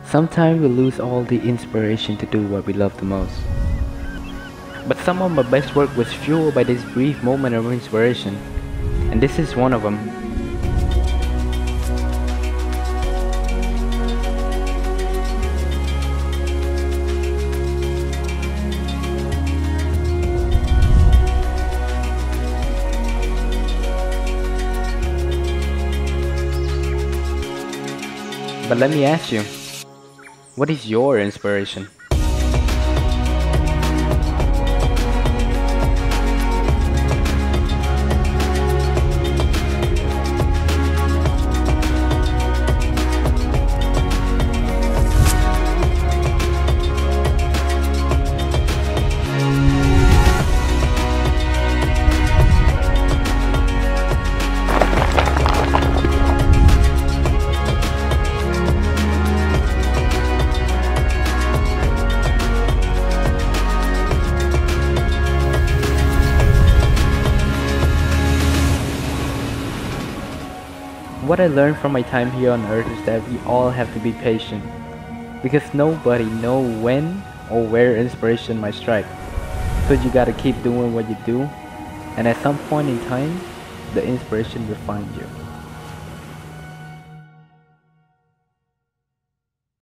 Sometimes we lose all the inspiration to do what we love the most. But some of my best work was fueled by this brief moment of inspiration, and this is one of them. But let me ask you, what is your inspiration? What I learned from my time here on Earth is that we all have to be patient, because nobody knows when or where inspiration might strike. So you gotta keep doing what you do, and at some point in time, the inspiration will find you.